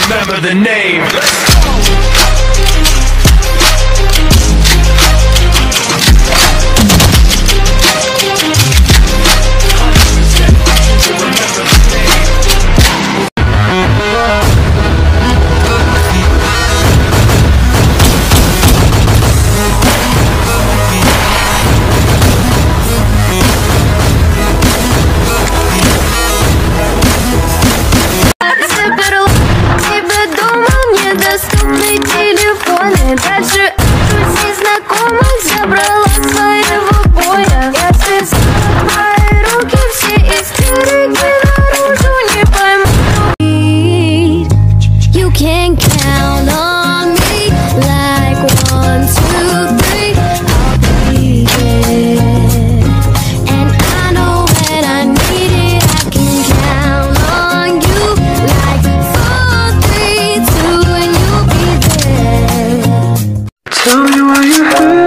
remember the name. Дальше друзей знакомых забрала своего боя. Я связала твои руки, все истерики наружу не пойму. You can count on me like 1, 2, 3. I'll be there, and I know when I need it. I can count on you like 4, 3, 2, and you'll be there. Tell me why you hurt.